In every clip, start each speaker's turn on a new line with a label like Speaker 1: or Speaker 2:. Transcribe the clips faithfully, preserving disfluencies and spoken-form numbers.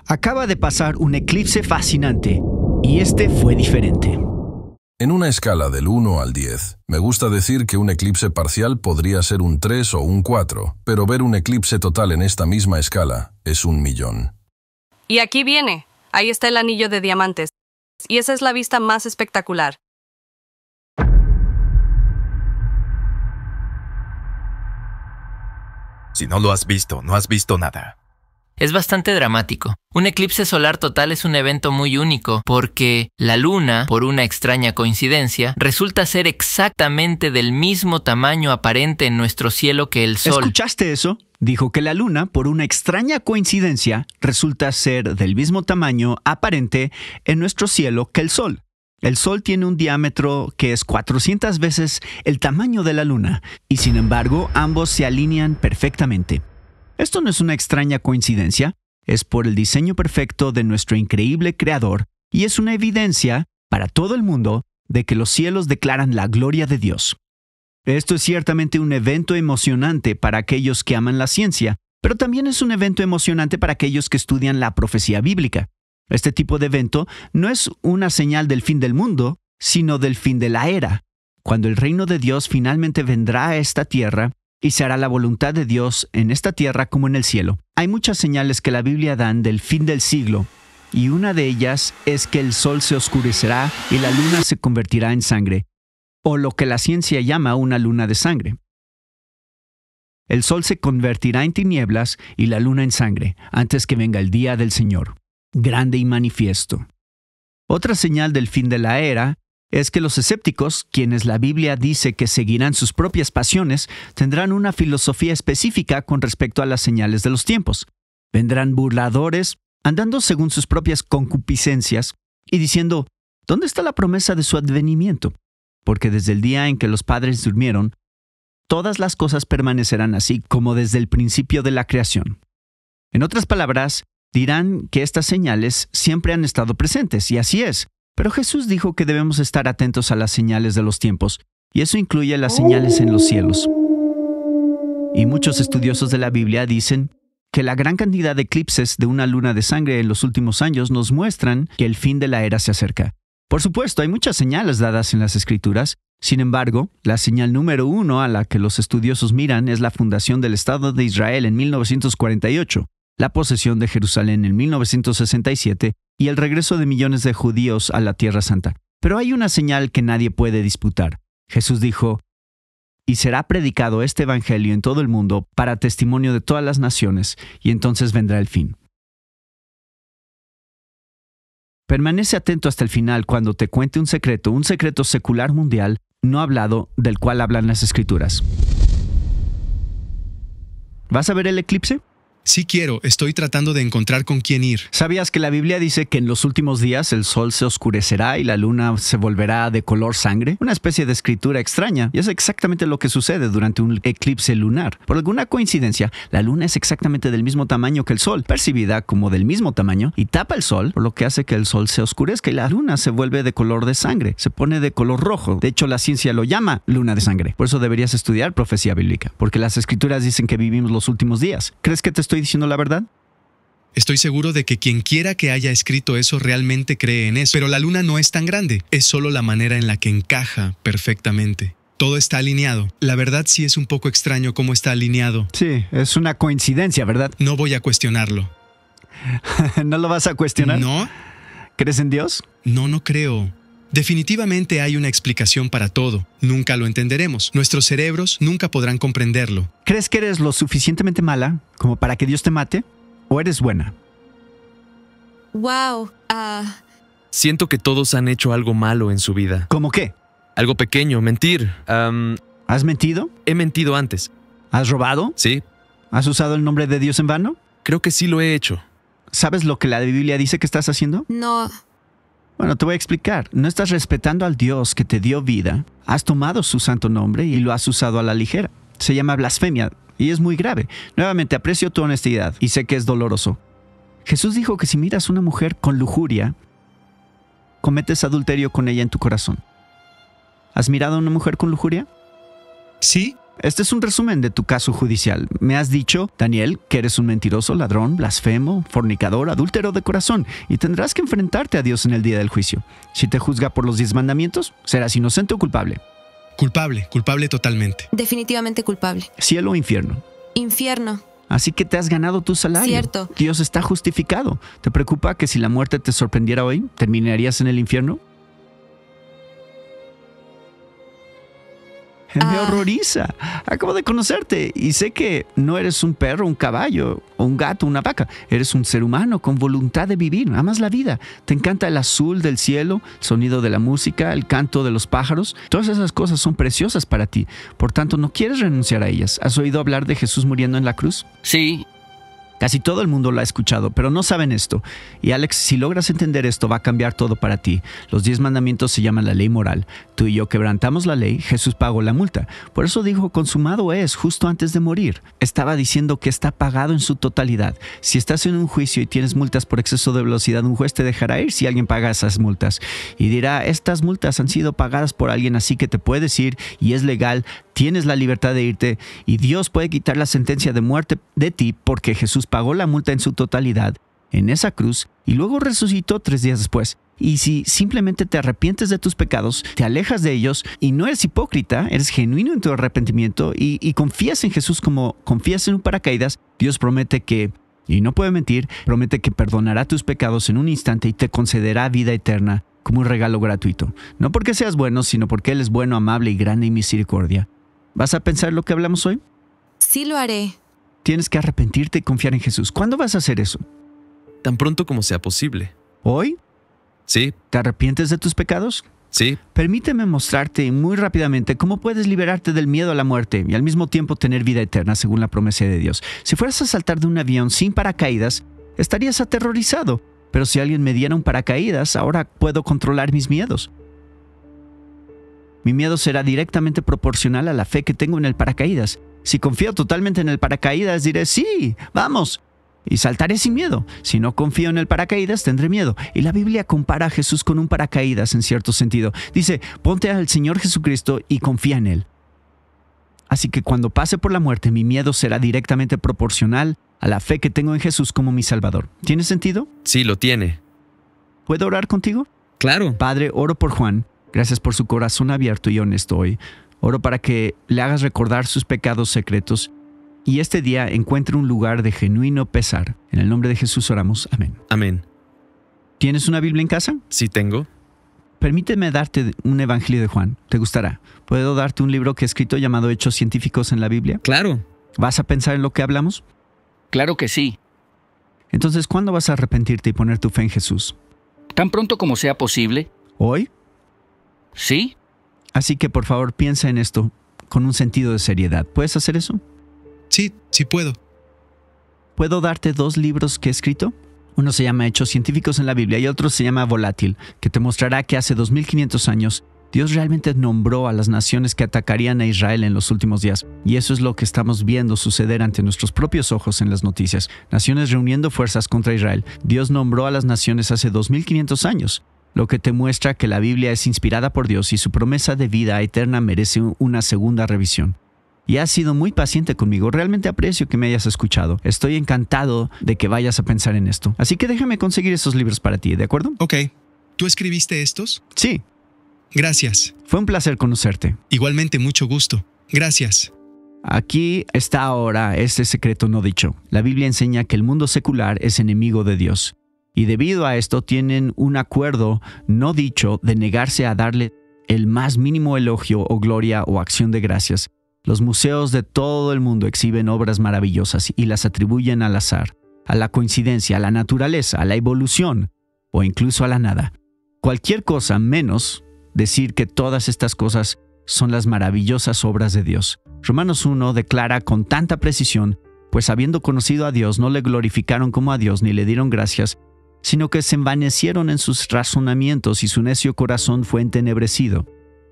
Speaker 1: Acaba de pasar un eclipse fascinante, y este fue diferente.
Speaker 2: En una escala del uno al diez, me gusta decir que un eclipse parcial podría ser un tres o un cuatro, pero ver un eclipse total en esta misma escala es un millón.
Speaker 3: Y aquí viene. Ahí está el anillo de diamantes. Y esa es la vista más espectacular.
Speaker 4: Si no lo has visto, no has visto nada.
Speaker 5: Es bastante dramático. Un eclipse solar total es un evento muy único porque la luna, por una extraña coincidencia, resulta ser exactamente del mismo tamaño aparente en nuestro cielo que el Sol.
Speaker 1: ¿Escuchaste eso? Dijo que la luna, por una extraña coincidencia, resulta ser del mismo tamaño aparente en nuestro cielo que el Sol. El Sol tiene un diámetro que es cuatrocientas veces el tamaño de la luna, y sin embargo, ambos se alinean perfectamente. Esto no es una extraña coincidencia, es por el diseño perfecto de nuestro increíble Creador y es una evidencia para todo el mundo de que los cielos declaran la gloria de Dios. Esto es ciertamente un evento emocionante para aquellos que aman la ciencia, pero también es un evento emocionante para aquellos que estudian la profecía bíblica. Este tipo de evento no es una señal del fin del mundo, sino del fin de la era, cuando el reino de Dios finalmente vendrá a esta tierra y se hará la voluntad de Dios en esta tierra como en el cielo. Hay muchas señales que la Biblia dan del fin del siglo, y una de ellas es que el sol se oscurecerá y la luna se convertirá en sangre, o lo que la ciencia llama una luna de sangre. El sol se convertirá en tinieblas y la luna en sangre, antes que venga el día del Señor, grande y manifiesto. Otra señal del fin de la era es que los escépticos, quienes la Biblia dice que seguirán sus propias pasiones, tendrán una filosofía específica con respecto a las señales de los tiempos. Vendrán burladores, andando según sus propias concupiscencias y diciendo, ¿dónde está la promesa de su advenimiento? Porque desde el día en que los padres durmieron, todas las cosas permanecerán así como desde el principio de la creación. En otras palabras, dirán que estas señales siempre han estado presentes, y así es. Pero Jesús dijo que debemos estar atentos a las señales de los tiempos, y eso incluye las señales en los cielos. Y muchos estudiosos de la Biblia dicen que la gran cantidad de eclipses de una luna de sangre en los últimos años nos muestran que el fin de la era se acerca. Por supuesto, hay muchas señales dadas en las Escrituras. Sin embargo, la señal número uno a la que los estudiosos miran es la fundación del Estado de Israel en mil novecientos cuarenta y ocho, la posesión de Jerusalén en mil novecientos sesenta y siete y el regreso de millones de judíos a la Tierra Santa. Pero hay una señal que nadie puede disputar. Jesús dijo, «Y será predicado este evangelio en todo el mundo para testimonio de todas las naciones, y entonces vendrá el fin». Permanece atento hasta el final cuando te cuente un secreto, un secreto secular mundial, no hablado, del cual hablan las Escrituras. ¿Vas a ver el eclipse?
Speaker 6: Sí quiero, estoy tratando de encontrar con quién ir.
Speaker 1: ¿Sabías que la Biblia dice que en los últimos días el sol se oscurecerá y la luna se volverá de color sangre? Una especie de escritura extraña, y es exactamente lo que sucede durante un eclipse lunar. Por alguna coincidencia, la luna es exactamente del mismo tamaño que el sol, percibida como del mismo tamaño, y tapa el sol, por lo que hace que el sol se oscurezca y la luna se vuelve de color de sangre, se pone de color rojo. De hecho, la ciencia lo llama luna de sangre. Por eso deberías estudiar profecía bíblica, porque las escrituras dicen que vivimos los últimos días. ¿Crees que te estoy ¿Estoy diciendo la verdad?
Speaker 6: Estoy seguro de que quien quiera que haya escrito eso realmente cree en eso. Pero la luna no es tan grande. Es solo la manera en la que encaja perfectamente. Todo está alineado. La verdad sí es un poco extraño cómo está alineado.
Speaker 1: Sí, es una coincidencia, ¿verdad?
Speaker 6: No voy a cuestionarlo.
Speaker 1: ¿No lo vas a cuestionar?
Speaker 6: ¿No?
Speaker 1: ¿Crees en Dios?
Speaker 6: No, no creo. Definitivamente hay una explicación para todo. Nunca lo entenderemos. Nuestros cerebros nunca podrán comprenderlo.
Speaker 1: ¿Crees que eres lo suficientemente mala como para que Dios te mate? ¿O eres buena?
Speaker 3: Wow. Uh...
Speaker 4: Siento que todos han hecho algo malo en su vida.
Speaker 1: ¿Cómo qué?
Speaker 4: Algo pequeño, mentir. Um,
Speaker 1: ¿Has mentido?
Speaker 4: He mentido antes.
Speaker 1: ¿Has robado?
Speaker 4: Sí.
Speaker 1: ¿Has usado el nombre de Dios en vano?
Speaker 4: Creo que sí lo he hecho.
Speaker 1: ¿Sabes lo que la Biblia dice que estás haciendo?
Speaker 3: No.
Speaker 1: Bueno, te voy a explicar. No estás respetando al Dios que te dio vida. Has tomado su santo nombre y lo has usado a la ligera. Se llama blasfemia y es muy grave. Nuevamente, aprecio tu honestidad y sé que es doloroso. Jesús dijo que si miras a una mujer con lujuria, cometes adulterio con ella en tu corazón. ¿Has mirado a una mujer con lujuria?
Speaker 6: Sí,
Speaker 1: Este es un resumen de tu caso judicial. Me has dicho, Daniel, que eres un mentiroso, ladrón, blasfemo, fornicador, adúltero de corazón, y tendrás que enfrentarte a Dios en el día del juicio. Si te juzga por los diez mandamientos, serás inocente o culpable.
Speaker 6: Culpable, culpable totalmente.
Speaker 7: Definitivamente culpable.
Speaker 1: Cielo o infierno.
Speaker 7: Infierno.
Speaker 1: Así que te has ganado tu salario.
Speaker 7: Cierto.
Speaker 1: Dios está justificado. ¿Te preocupa que si la muerte te sorprendiera hoy, terminarías en el infierno? Me
Speaker 7: Ah.
Speaker 1: horroriza. Acabo de conocerte y sé que no eres un perro, un caballo, o un gato, una vaca. Eres un ser humano con voluntad de vivir. Amas la vida. Te encanta el azul del cielo, el sonido de la música, el canto de los pájaros. Todas esas cosas son preciosas para ti. Por tanto, no quieres renunciar a ellas. ¿Has oído hablar de Jesús muriendo en la cruz?
Speaker 8: Sí,
Speaker 1: Casi todo el mundo lo ha escuchado, pero no saben esto. Y Alex, si logras entender esto, va a cambiar todo para ti. Los diez mandamientos se llaman la ley moral. Tú y yo quebrantamos la ley, Jesús pagó la multa. Por eso dijo, consumado es, justo antes de morir. Estaba diciendo que está pagado en su totalidad. Si estás en un juicio y tienes multas por exceso de velocidad, un juez te dejará ir si alguien paga esas multas. Y dirá, estas multas han sido pagadas por alguien, así que te puedes ir y es legal. Tienes la libertad de irte y Dios puede quitar la sentencia de muerte de ti porque Jesús pagó la multa en su totalidad en esa cruz y luego resucitó tres días después. Y si simplemente te arrepientes de tus pecados, te alejas de ellos y no eres hipócrita, eres genuino en tu arrepentimiento y, y confías en Jesús como confías en un paracaídas, Dios promete que, y no puede mentir, promete que perdonará tus pecados en un instante y te concederá vida eterna como un regalo gratuito. No porque seas bueno, sino porque Él es bueno, amable y grande en misericordia. ¿Vas a pensar lo que hablamos hoy?
Speaker 7: Sí lo haré.
Speaker 1: Tienes que arrepentirte y confiar en Jesús. ¿Cuándo vas a hacer eso?
Speaker 4: Tan pronto como sea posible.
Speaker 1: ¿Hoy?
Speaker 4: Sí,
Speaker 1: ¿Te arrepientes de tus pecados?
Speaker 4: sí.
Speaker 1: Permíteme mostrarte muy rápidamente cómo puedes liberarte del miedo a la muerte y al mismo tiempo tener vida eterna según la promesa de Dios. Si fueras a saltar de un avión sin paracaídas, estarías aterrorizado. Pero si alguien me diera un paracaídas, ahora puedo controlar mis miedos. Mi miedo será directamente proporcional a la fe que tengo en el paracaídas. Si confío totalmente en el paracaídas, diré, sí, vamos. Y saltaré sin miedo. Si no confío en el paracaídas, tendré miedo. Y la Biblia compara a Jesús con un paracaídas en cierto sentido. Dice, ponte al Señor Jesucristo y confía en Él. Así que cuando pase por la muerte, mi miedo será directamente proporcional a la fe que tengo en Jesús como mi Salvador. ¿Tiene sentido?
Speaker 4: Sí, lo tiene.
Speaker 1: ¿Puedo orar contigo?
Speaker 4: Claro.
Speaker 1: Padre, oro por Juan. Gracias por su corazón abierto y honesto hoy. Oro para que le hagas recordar sus pecados secretos y este día encuentre un lugar de genuino pesar. En el nombre de Jesús oramos. Amén.
Speaker 4: Amén.
Speaker 1: ¿Tienes una Biblia en casa?
Speaker 4: Sí tengo.
Speaker 1: Permíteme darte un evangelio de Juan. ¿Te gustará? ¿Puedo darte un libro que he escrito llamado Hechos Científicos en la Biblia?
Speaker 4: Claro.
Speaker 1: ¿Vas a pensar en lo que hablamos?
Speaker 8: claro que sí.
Speaker 1: Entonces, ¿cuándo vas a arrepentirte y poner tu fe en Jesús?
Speaker 8: Tan pronto como sea posible.
Speaker 1: ¿Hoy?
Speaker 8: ¿Sí?
Speaker 1: Así que por favor piensa en esto con un sentido de seriedad. ¿Puedes hacer eso?
Speaker 6: Sí, sí puedo.
Speaker 1: ¿Puedo darte dos libros que he escrito? Uno se llama Hechos Científicos en la Biblia y otro se llama Volátil, que te mostrará que hace dos mil quinientos años Dios realmente nombró a las naciones que atacarían a Israel en los últimos días. Y eso es lo que estamos viendo suceder ante nuestros propios ojos en las noticias. Naciones reuniendo fuerzas contra Israel. Dios nombró a las naciones hace dos mil quinientos años, lo que te muestra que la Biblia es inspirada por Dios y su promesa de vida eterna merece una segunda revisión. Y has sido muy paciente conmigo. Realmente aprecio que me hayas escuchado. Estoy encantado de que vayas a pensar en esto. Así que déjame conseguir esos libros para ti, ¿de acuerdo?
Speaker 6: Ok. ¿Tú escribiste estos?
Speaker 1: Sí.
Speaker 6: Gracias.
Speaker 1: Fue un placer conocerte.
Speaker 6: Igualmente, mucho gusto. Gracias.
Speaker 1: Aquí está ahora este secreto no dicho. La Biblia enseña que el mundo secular es enemigo de Dios. Y debido a esto tienen un acuerdo no dicho de negarse a darle el más mínimo elogio o gloria o acción de gracias. Los museos de todo el mundo exhiben obras maravillosas y las atribuyen al azar, a la coincidencia, a la naturaleza, a la evolución o incluso a la nada. Cualquier cosa menos decir que todas estas cosas son las maravillosas obras de Dios. Romanos uno declara con tanta precisión, pues habiendo conocido a Dios no le glorificaron como a Dios ni le dieron gracias, sino que se envanecieron en sus razonamientos y su necio corazón fue entenebrecido.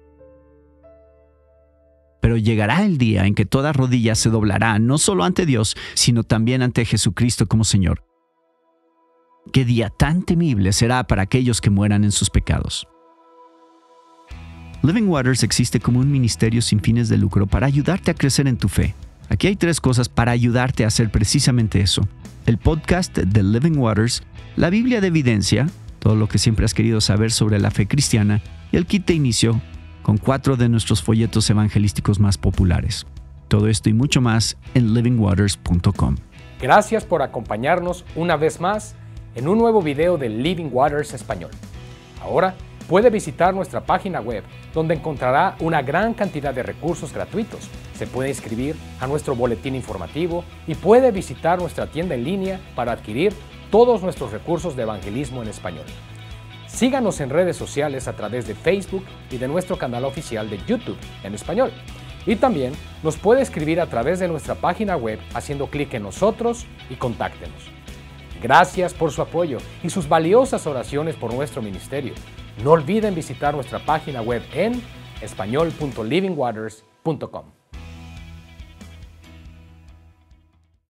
Speaker 1: Pero llegará el día en que toda rodilla se doblará, no solo ante Dios, sino también ante Jesucristo como Señor. ¿Qué día tan temible será para aquellos que mueran en sus pecados? Living Waters existe como un ministerio sin fines de lucro para ayudarte a crecer en tu fe. Aquí hay tres cosas para ayudarte a hacer precisamente eso. El podcast de Living Waters, la Biblia de evidencia, todo lo que siempre has querido saber sobre la fe cristiana, y el kit de inicio con cuatro de nuestros folletos evangelísticos más populares. Todo esto y mucho más en living waters punto com.
Speaker 9: Gracias por acompañarnos una vez más en un nuevo video de Living Waters Español. Ahora puede visitar nuestra página web, donde encontrará una gran cantidad de recursos gratuitos. Se puede inscribir a nuestro boletín informativo y puede visitar nuestra tienda en línea para adquirir todos nuestros recursos de evangelismo en español. Síganos en redes sociales a través de Facebook y de nuestro canal oficial de YouTube en español. Y también nos puede escribir a través de nuestra página web haciendo clic en nosotros y contáctenos. Gracias por su apoyo y sus valiosas oraciones por nuestro ministerio. No olviden visitar nuestra página web en español punto living waters punto com.